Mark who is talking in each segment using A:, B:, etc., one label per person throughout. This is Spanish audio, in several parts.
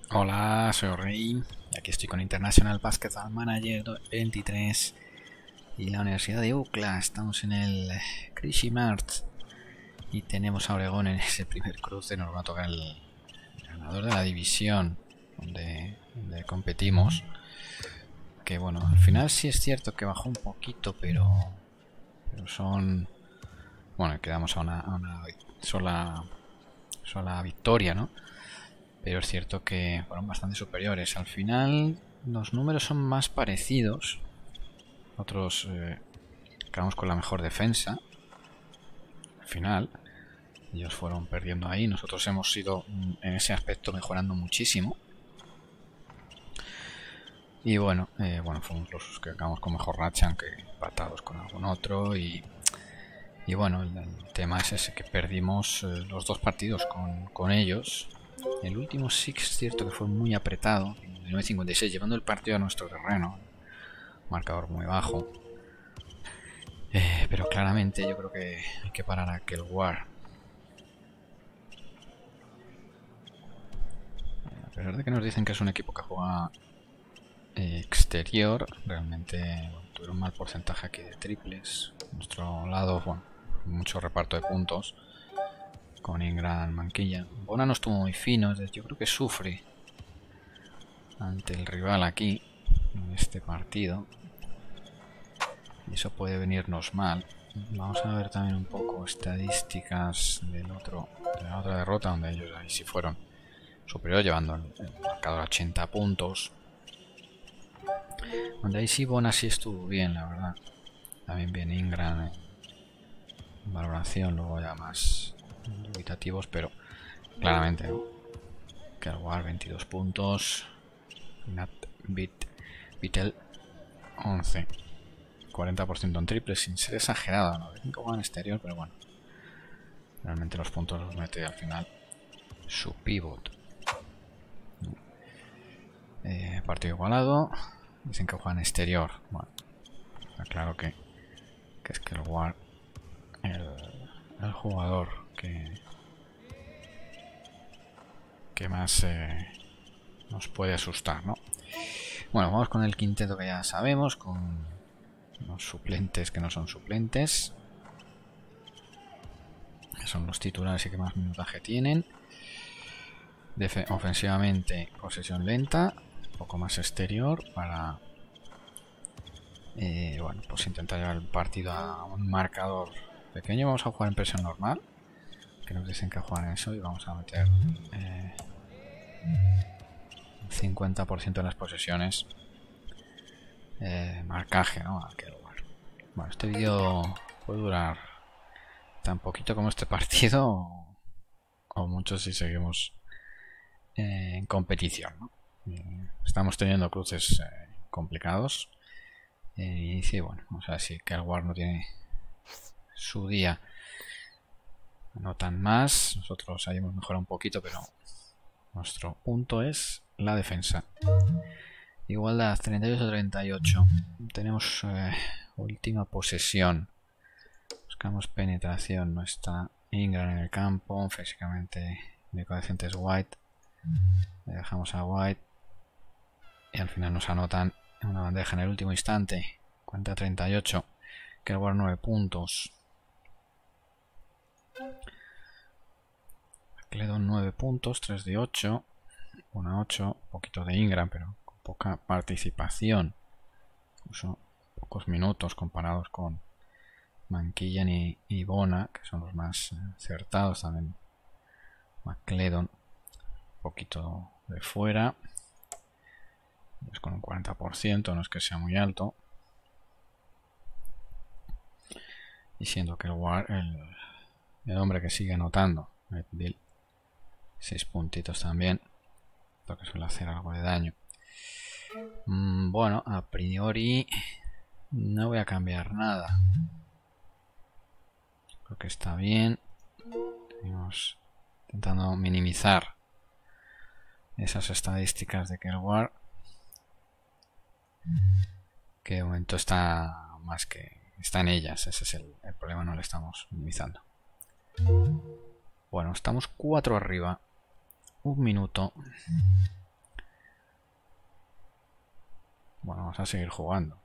A: Hola, soy Rey y aquí estoy con International Basketball Manager 23 y la Universidad de UCLA. Estamos en el Krishna Mart y tenemos a Oregón en ese primer cruce. Nos va a tocar el ganador de la división donde competimos. Que bueno, al final sí es cierto que bajó un poquito, pero son... Bueno, quedamos a una sola victoria, ¿no? Pero es cierto que fueron bastante superiores. Al final los números son más parecidos. Nosotros quedamos con la mejor defensa. Al final ellos fueron perdiendo ahí. Nosotros hemos ido en ese aspecto mejorando muchísimo. Y bueno, fuimos los que acabamos con mejor racha, aunque empatados con algún otro. Y bueno, el tema es ese, que perdimos los dos partidos con ellos. El último sí que es cierto que fue muy apretado, 59-56, llevando el partido a nuestro terreno. Marcador muy bajo. Pero claramente yo creo que hay que parar a aquel War. A pesar de que nos dicen que es un equipo que juega exterior, realmente tuvieron un mal porcentaje aquí de triples. Nuestro lado, mucho reparto de puntos. Con Ingram, Manquilla. Bona no estuvo muy fino, yo creo que sufre ante el rival aquí, en este partido. Y eso puede venirnos mal. Vamos a ver también un poco estadísticas de la otra derrota, donde ellos ahí sí fueron superiores, llevando el marcador a 80 puntos. Donde ahí sí Bona sí estuvo bien, la verdad. También bien Ingram en valoración, luego ya más dubitativos, pero claramente, ¿no? Kerwar 22 puntos. Nat Vittel 11. 40% en triple, sin ser exagerado, ¿no? 5 en exterior, pero bueno. Realmente los puntos los mete al final su pivot. Partido igualado. Dicen que juega en exterior. Bueno, está claro que es que el War, el jugador que más nos puede asustar, ¿no? Bueno, vamos con el quinteto que ya sabemos, con los suplentes que no son suplentes, que son los titulares y que más minutaje tienen. Ofensivamente, posesión lenta, un poco más exterior para pues intentar llevar el partido a un marcador pequeño. Vamos a jugar en presión normal, que nos dicen que juegan eso, y vamos a meter 50% de las posesiones marcaje, ¿no? Bueno, este vídeo puede durar tan poquito como este partido o mucho si seguimos en competición, ¿no? Estamos teniendo cruces complicados y sí, bueno, vamos a ver si Kerwar no tiene su día, anotan más. Nosotros ahí hemos mejorado un poquito, pero nuestro punto es la defensa. Igualdad 38-38. Tenemos última posesión. Buscamos penetración. No está Ingram en el campo. Físicamente el coeficiente es White. Le dejamos a White y al final nos anotan en una bandeja en el último instante. Cuenta 38. Kerwar 9 puntos. Cledon 9 puntos, 3 de 8. 1 a 8. Un poquito de Ingram, pero con poca participación. Incluso pocos minutos comparados con Manquillan y Bona, que son los más acertados. También McCledon un poquito de fuera, pues con un 40%, no es que sea muy alto, y siendo que el hombre que sigue anotando, Bill, 6 puntitos también, lo que suele hacer algo de daño. Bueno, a priori no voy a cambiar nada, creo que está bien. Seguimos intentando minimizar esas estadísticas de Kerwar, que de momento está más que está en ellas. Ese es el problema, no le estamos minimizando. Bueno, estamos 4 arriba, un minuto. Bueno, vamos a seguir jugando.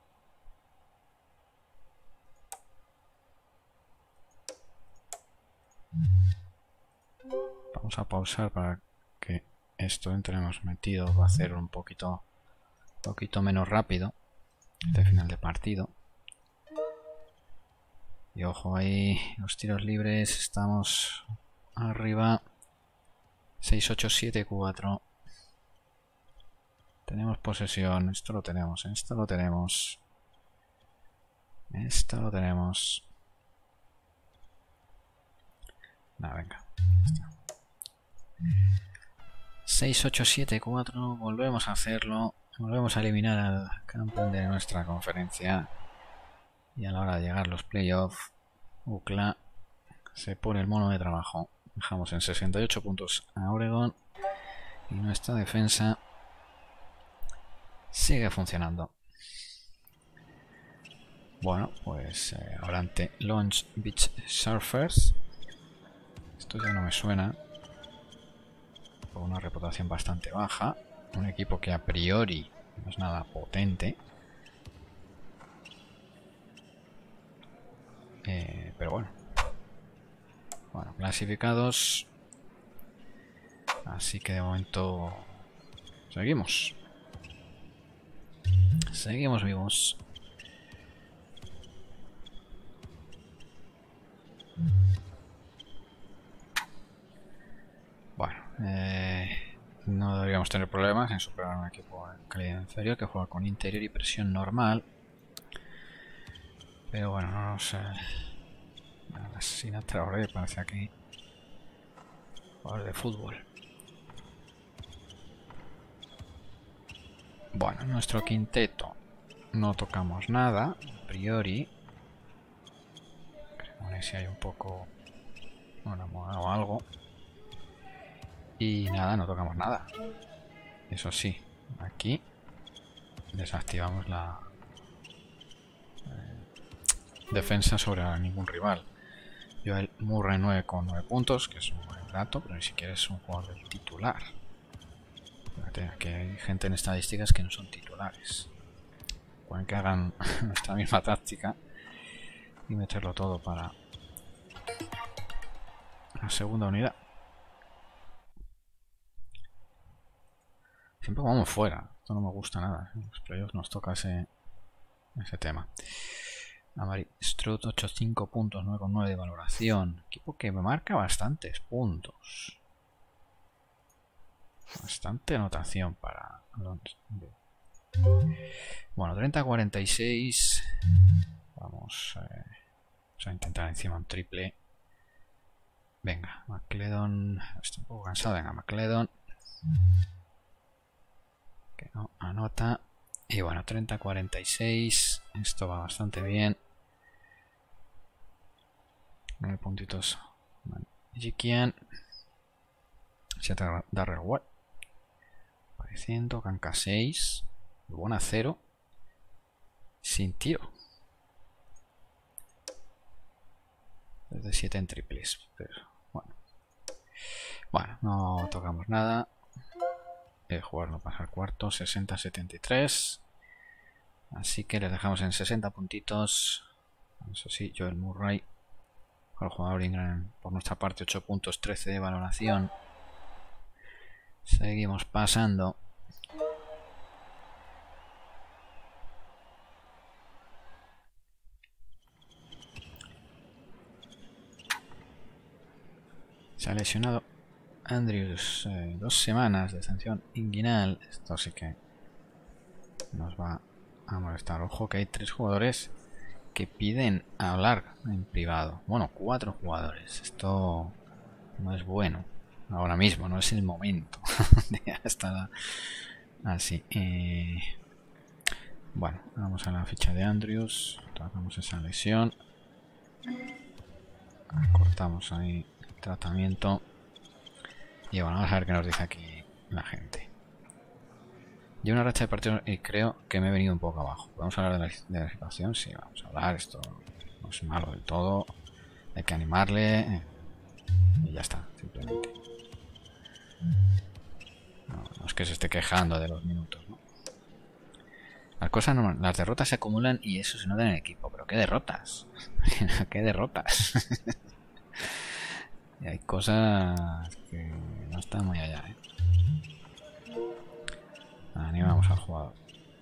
A: Vamos a pausar para que esto entremos metido. Va a ser un poquito menos rápido este final de partido. Y ojo ahí, los tiros libres. Estamos arriba. 6-8-7-4. Tenemos posesión. Esto lo tenemos. Esto lo tenemos. Esto lo tenemos. Nada, venga. 6-8-7-4. Volvemos a hacerlo. Volvemos a eliminar al campeón de nuestra conferencia. Y a la hora de llegar los playoffs, UCLA se pone el mono de trabajo. Dejamos en 68 puntos a Oregon. Y nuestra defensa sigue funcionando. Bueno, pues ahora ante Long Beach Surfers. Esto ya no me suena. Con una reputación bastante baja. Un equipo que a priori no es nada potente. Pero bueno. Bueno, clasificados. Así que de momento seguimos. Seguimos vivos. Bueno, no deberíamos tener problemas en superar a un equipo en calidad inferior que juega con interior y presión normal. Pero bueno, no nos... Sinatra ahora parece aquí jugador de fútbol. Bueno, en nuestro quinteto no tocamos nada, a priori. Creo que si hay un poco enamorado o algo. Y nada, no tocamos nada. Eso sí, aquí desactivamos la defensa sobre ningún rival. Joel Murray 9 con 9 puntos, que es un buen dato, pero ni siquiera es un jugador del titular. Fíjate, aquí hay gente en estadísticas que no son titulares. Pueden que hagan nuestra misma táctica y meterlo todo para la segunda unidad. Siempre vamos fuera. Esto no me gusta nada. En los playoffs nos toca ese tema. Amari Strut 8-5 puntos, 9,9 de valoración. Equipo que me marca bastantes puntos. Bastante anotación para... Bueno, 30-46. Vamos a intentar encima un triple. Venga, McClendon. Estoy un poco cansado. Venga, McClendon. Que no anota. Y bueno, 30-46. Esto va bastante bien. 9 puntitos. Jikian. 7 Darrell Watt. Apareciendo. Kanka 6. Buena 0. Sin tiro. Desde 7 en triples. Pero bueno. Bueno, no tocamos nada. Jugar no pasar cuarto. 60-73. Así que les dejamos en 60 puntitos. Eso sí, Joel Murray. El jugador Ingram por nuestra parte 8 puntos, 13 de valoración. Seguimos pasando. Se ha lesionado Andrews 2 semanas de sanción inguinal. Esto sí que nos va a molestar. Ojo que hay 3 jugadores que piden hablar en privado. Bueno, 4 jugadores. Esto no es bueno. Ahora mismo, no es el momento de estar así. Bueno, vamos a la ficha de Andrews. Tratamos esa lesión. Cortamos ahí el tratamiento. Y bueno, vamos a ver qué nos dice aquí la gente. Yo una racha de partidos y creo que me he venido un poco abajo. ¿Vamos a hablar de la situación? Sí, vamos a hablar. Esto no es malo del todo. Hay que animarle. Y ya está, simplemente. No es que se esté quejando de los minutos, ¿no? cosas no, las derrotas se acumulan y eso se nota en el equipo. Pero ¿qué derrotas? ¿Qué derrotas? Y hay cosas que no están muy allá, ¿eh? Animamos al jugador.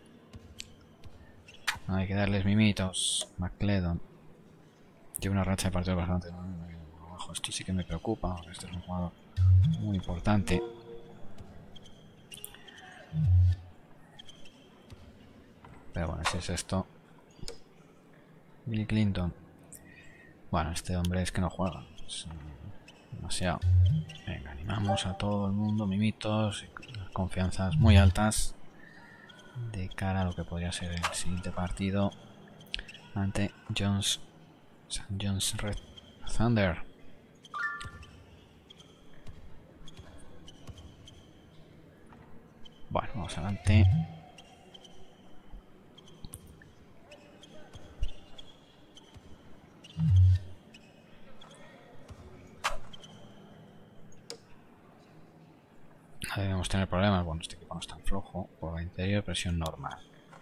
A: Hay que darles mimitos. McClellan. Lleva una racha de partidos bastante abajo. Esto sí que me preocupa, porque este es un jugador muy importante. Pero bueno, si es esto. Billy Clinton. Bueno, este hombre es que no juega. Es demasiado. Venga, animamos a todo el mundo, mimitos, y confianzas muy altas de cara a lo que podría ser el siguiente partido ante St. John's Red Thunder. Bueno, vamos adelante. No debemos tener problemas. Bueno, este equipo no es tan flojo. Por la interior, presión normal.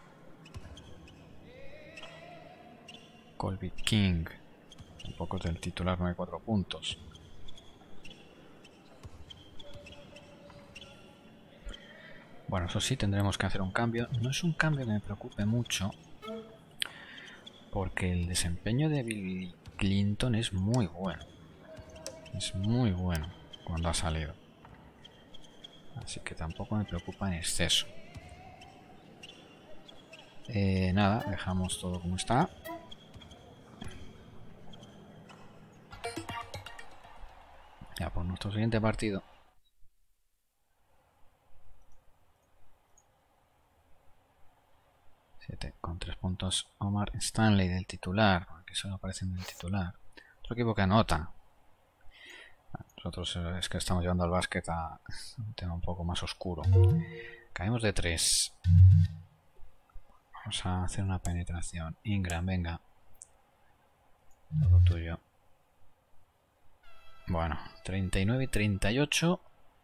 A: Colby King. Tampoco es del titular, no hay 4 puntos. Bueno, eso sí, tendremos que hacer un cambio. No es un cambio que me preocupe mucho, porque el desempeño de Bill Clinton es muy bueno. Es muy bueno cuando ha salido. Así que tampoco me preocupa en exceso. Nada, dejamos todo como está. Ya, por nuestro siguiente partido. Con 3 puntos Omar Stanley del titular, que solo aparecen del titular. Otro equipo que anota. Nosotros es que estamos llevando al básquet a un tema un poco más oscuro. Caemos de 3. Vamos a hacer una penetración. Ingram, venga. Todo tuyo. Bueno, 39 y 38.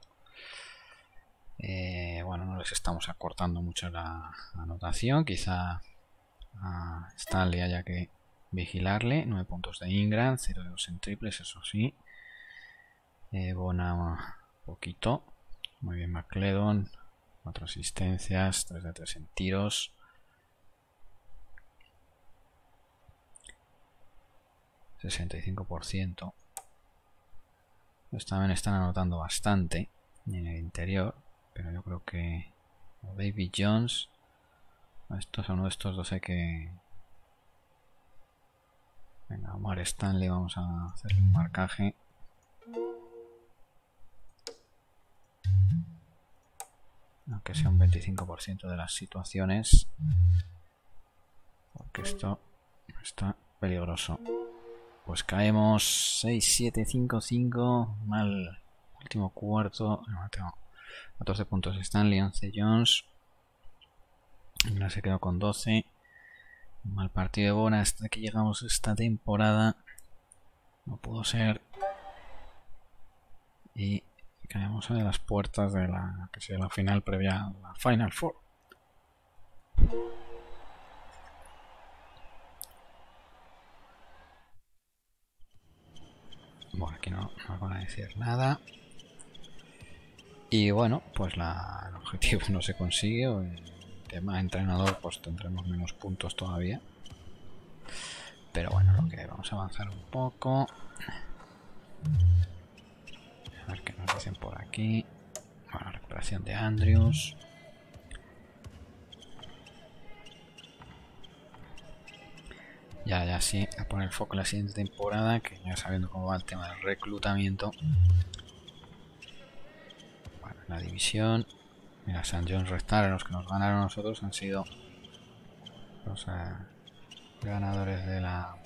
A: Bueno, no les estamos acortando mucho la anotación. Quizá a Stanley haya que vigilarle. 9 puntos de Ingram, 0 de 2 en triples, eso sí. Bona, poquito. Muy bien, McClellan. 4 asistencias, 3 de 3 en tiros. %. Ellos también están anotando bastante en el interior, pero yo creo que Baby Jones, estos son estos dos hay que... Venga, Omar Stanley, vamos a hacer un marcaje. Aunque sea un 25% de las situaciones, porque esto está peligroso. Pues caemos 6-7-5-5. Mal último cuarto. No, tengo 14 puntos Stanley, 11 Jones. Ahora se quedó con 12. Mal partido de Bona hasta que llegamos esta temporada. No pudo ser. Y caemos a las puertas de la que sea la final previa a la Final Four. Bueno, aquí no van a decir nada. Y bueno, pues el objetivo no se consigue. El tema entrenador, pues tendremos menos puntos todavía. Pero bueno, lo que vamos a avanzar un poco. A ver qué nos dicen por aquí. Bueno, recuperación de Andrews. Ya sí, a poner foco en la siguiente temporada, que ya sabiendo cómo va el tema del reclutamiento. Bueno, la división. Mira, St. John's Red Thunder, los que nos ganaron a nosotros han sido los ganadores de la...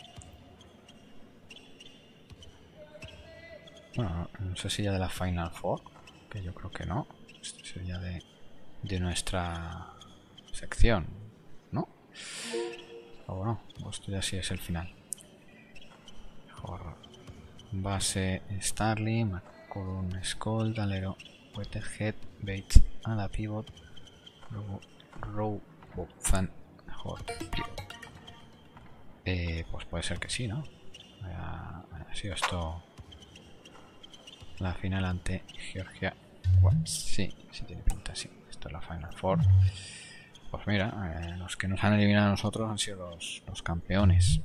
A: Bueno, no sé si ya de la Final Four, que yo creo que no. Este sería de nuestra sección, ¿no? O bueno, esto ya sí es el final. Mejor base Starling, McCollum, Skoll, alero Weatherhead, Bates a la pivot, luego Rowe, Van mejor pivot. Pues puede ser que sí, ¿no? Ha sido esto la final ante Georgia. Bueno, sí tiene pinta, sí. Esto es la Final Four. Pues mira, los que nos han eliminado a nosotros han sido los campeones.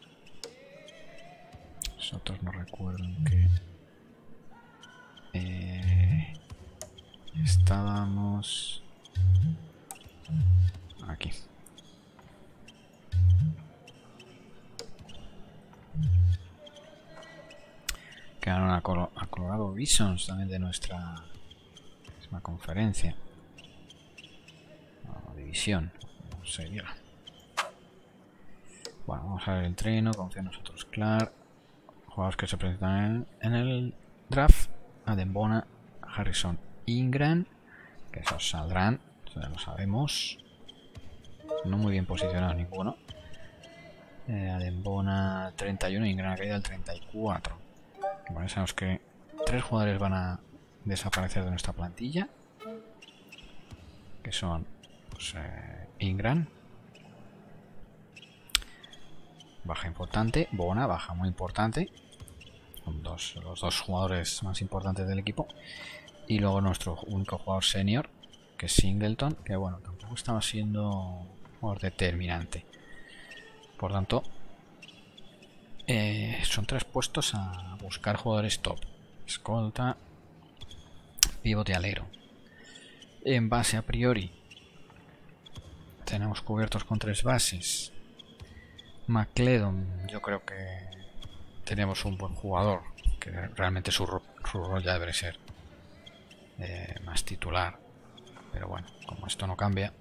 A: Nosotros no recuerdan que estábamos aquí. Quedaron a Colorado Bisons también de nuestra misma conferencia o división, no se diga. Bueno, vamos a ver el entreno. Confía en nosotros, Clark. Jugadores que se presentan en el draft: Adembona, Harrison, Ingram, que esos saldrán, ya lo sabemos. No muy bien posicionados ninguno. Adembona 31, Ingram ha caído al 34. Bueno, sabemos que 3 jugadores van a desaparecer de nuestra plantilla, que son pues, Ingram, baja importante, Bona, baja muy importante, son los 2 jugadores más importantes del equipo, y luego nuestro único jugador senior, que es Singleton, que bueno, tampoco estaba siendo un jugador determinante. Por tanto, son 3 puestos a buscar jugadores top: escolta, pivote, alero. En base, a priori tenemos cubiertos con 3 bases. McClellan, yo creo que tenemos un buen jugador, que realmente su rol ya debe ser más titular, pero bueno, como esto no cambia.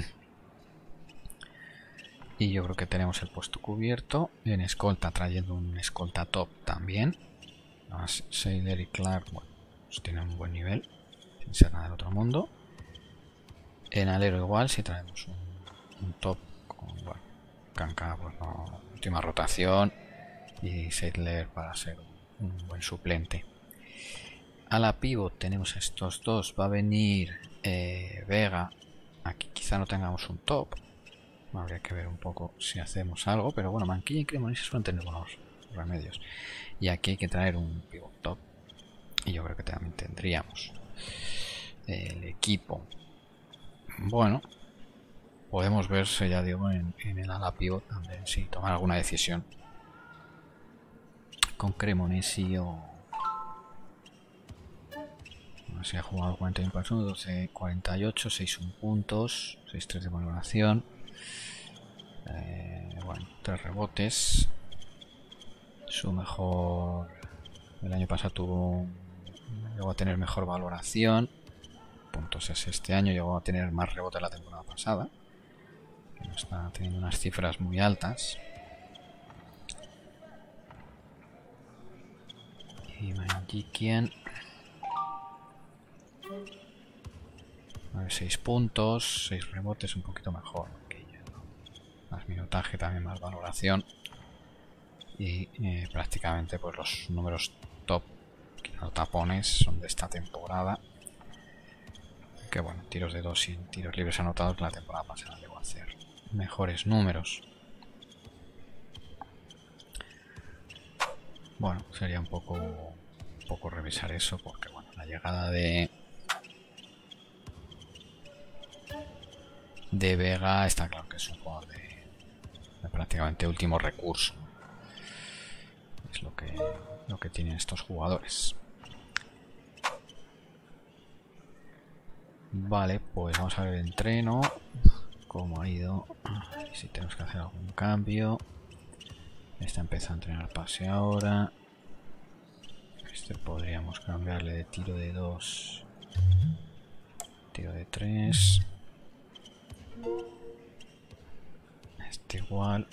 A: Y yo creo que tenemos el puesto cubierto. En escolta, trayendo un escolta top también. Además, Sailor y Clark, bueno, pues tienen un buen nivel, sin ser nada del otro mundo. En alero igual, si traemos un top con, bueno, Kanka, pues no, última rotación, y Sailor para ser un buen suplente. A la pivot tenemos estos dos. Va a venir Vega. Aquí quizá no tengamos un top. Habría que ver un poco si hacemos algo, pero bueno, Manquilla y Cremonese suelen tener buenos remedios. Y aquí hay que traer un pivot top, y yo creo que también tendríamos. El equipo, bueno, podemos verse, ya digo, en el ala pivot también, si tomar alguna decisión con Cremonese o... Si ha jugado 41 partidos, 12, 48, 6-1 puntos, 6-3 de valoración. Bueno, 3 rebotes. Su mejor... El año pasado llegó a tener mejor valoración. Puntos es este año, llegó a tener más rebotes la temporada pasada. Que no está teniendo unas cifras muy altas. Y Manjikian, 6 puntos, 6 rebotes, un poquito mejor que ella, ¿no? Más minutaje, también más valoración. Y prácticamente pues los números top, que no tapones, son de esta temporada. Que bueno, tiros de 2 y tiros libres anotados la temporada pasada llegó a hacer mejores números. Bueno, sería un poco revisar eso, porque bueno, la llegada de Vega está claro que es un jugador de prácticamente último recurso. Es lo que tienen estos jugadores. Vale, pues vamos a ver el entreno, cómo ha ido, si tenemos que hacer algún cambio. Este empieza a entrenar pase ahora. Este podríamos cambiarle de tiro de 2, tiro de 3. Este igual.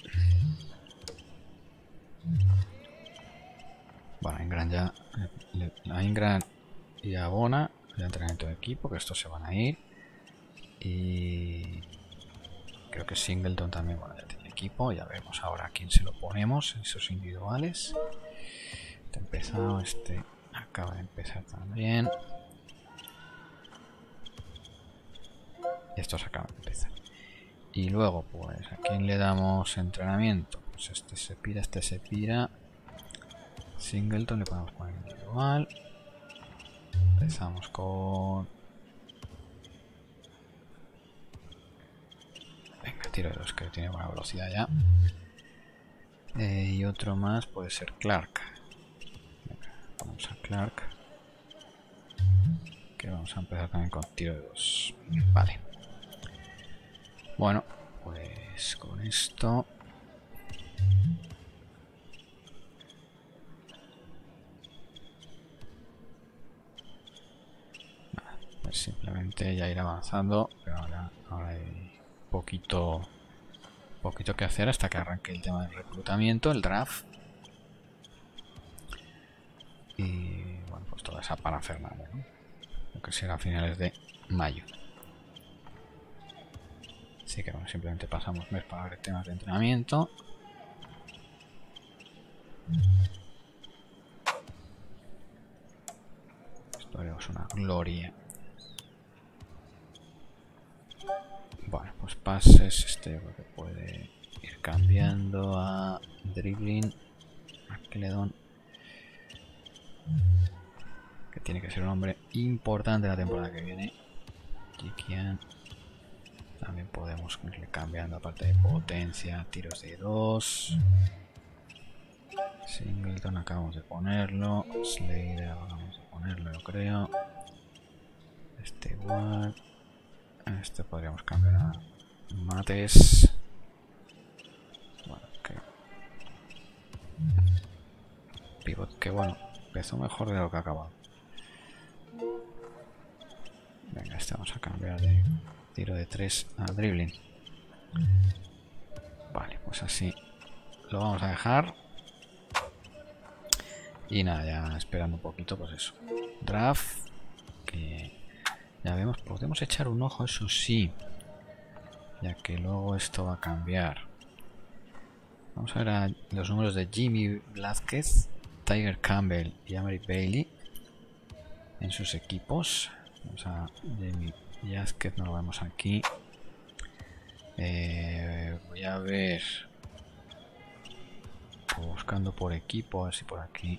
A: Bueno, Ingram ya, a Ingram y a Bona el entrenamiento de equipo, que estos se van a ir. Y creo que Singleton también, bueno, ya tiene equipo. Ya vemos ahora a quién se lo ponemos en sus individuales. Este ha empezado, este acaba de empezar también. Y estos acaban de empezar. Y luego, pues, ¿a quién le damos entrenamiento? Pues este se pira, este se pira. Singleton le podemos poner individual. Empezamos con... Venga, tiro de 2, que tiene buena velocidad ya. Y otro más puede ser Clark. Venga, vamos a Clark. Que vamos a empezar también con tiro de 2. Vale. Bueno, pues con esto... Pues simplemente ya ir avanzando, pero ahora hay poquito que hacer hasta que arranque el tema del reclutamiento, el draft. Y bueno, pues toda esa parafernalia, ¿no? Lo que será a finales de mayo. Así que bueno, simplemente pasamos mes para ver temas de entrenamiento. Esto es una gloria. Bueno, pues pases, este yo creo que puede ir cambiando a dribbling, McLeod, que tiene que ser un hombre importante la temporada que viene. Jikian. También podemos irle cambiando aparte de potencia, tiros de 2. Singleton acabamos de ponerlo. Slater acabamos de ponerlo, yo creo. Este igual. Este podríamos cambiar a Mates. Bueno, que... Pivot, que bueno, empezó mejor de lo que ha acabado. Venga, este vamos a cambiar de tiro de 3 a dribbling. Vale, pues así lo vamos a dejar. Y nada, ya esperando un poquito, pues eso. Draft, que ya vemos, podemos echar un ojo, eso sí, ya que luego esto va a cambiar. Vamos a ver a los números de Jimmy Blázquez, Tiger Campbell y Americ Bailey en sus equipos. Vamos a Jimmy Blázquez, no lo vemos aquí. Voy a ver, buscando por equipo, a ver si por aquí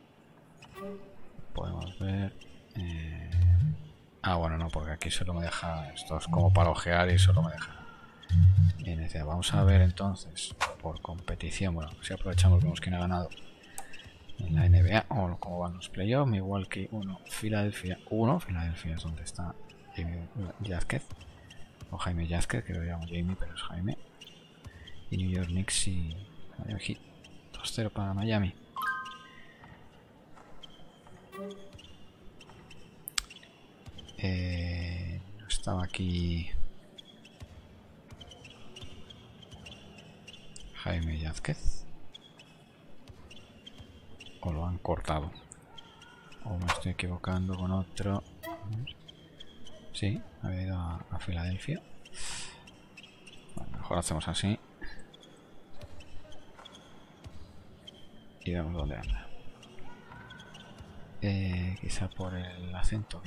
A: podemos ver. Bueno, no, porque aquí solo me deja, esto es como para ojear y solo me deja NCA. Vamos a ver entonces por competición. Bueno, si aprovechamos, vemos quién ha ganado en la NBA o cómo van los playoffs. Milwaukee 1, Filadelfia 1. Filadelfia es donde está Jamie Blázquez o Jaime Blázquez, que lo llamo Jamie, pero es Jaime. Y New York Knicks y Miami Heat 2-0 para Miami. No estaba aquí Jaime Blázquez, o lo han cortado, o me estoy equivocando con otro. Sí, había ido a Filadelfia. Bueno, mejor hacemos así y vemos dónde anda. Quizá por el acento.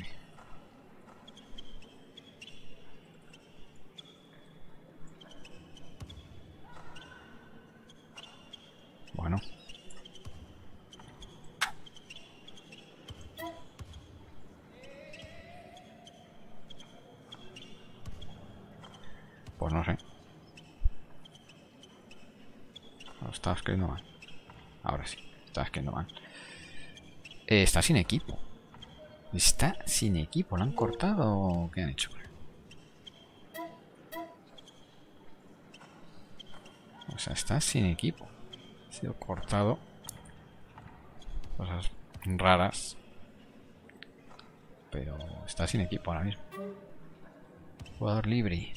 A: Bueno. Pues no sé. Lo estaba escribiendo mal. Ahora sí, estaba escribiendo mal. Está sin equipo. Está sin equipo. ¿Lo han cortado o qué han hecho? O sea, está sin equipo. Ha sido cortado. Cosas raras. Pero está sin equipo ahora mismo. Jugador libre.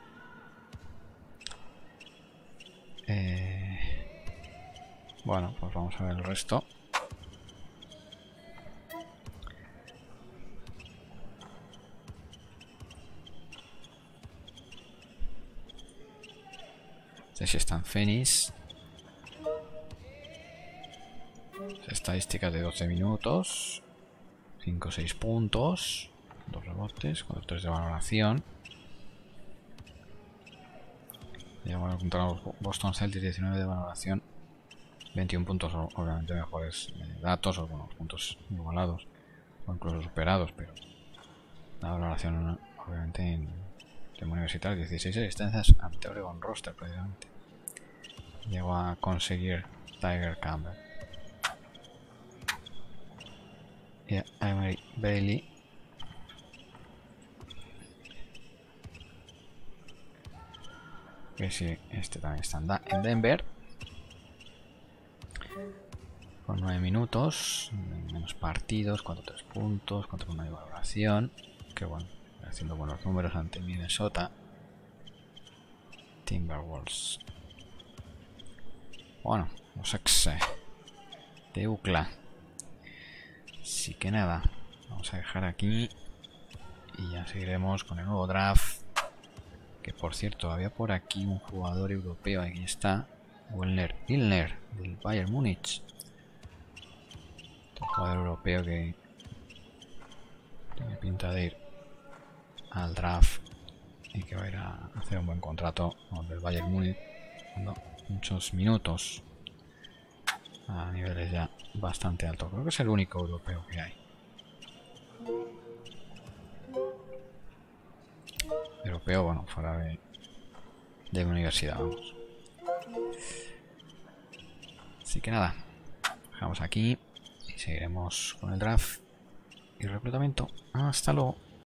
A: Bueno, pues vamos a ver el resto. Si están Phoenix. Estadísticas de 12 minutos. 5 o 6 puntos. 2 rebotes. 4-3 de valoración. Llegamos contra los Boston Celtics, 19 de valoración, 21 puntos, obviamente mejores datos, o bueno, puntos igualados o incluso superados, pero la valoración obviamente en tema universitario, 16 asistencias ante Oregon roster precisamente. Llegó a conseguir Tiger Campbell y Emery Bailey. Que sí, este también está en Denver con 9 minutos, menos partidos, 4-3 puntos, 4-1 de valoración. Que bueno, haciendo buenos números ante Minnesota Timberwolves. Bueno, los ex de UCLA. Así que nada, vamos a dejar aquí y ya seguiremos con el nuevo draft. Que por cierto, había por aquí un jugador europeo, aquí está, Wilner Ilner del Bayern Múnich. Un jugador europeo que tiene pinta de ir al draft y que va a ir a hacer un buen contrato con el Bayern Múnich, dando muchos minutos a niveles ya bastante altos. Creo que es el único europeo que hay. Europeo, bueno, fuera de universidad, vamos. Así que nada, dejamos aquí y seguiremos con el draft y reclutamiento. Hasta luego.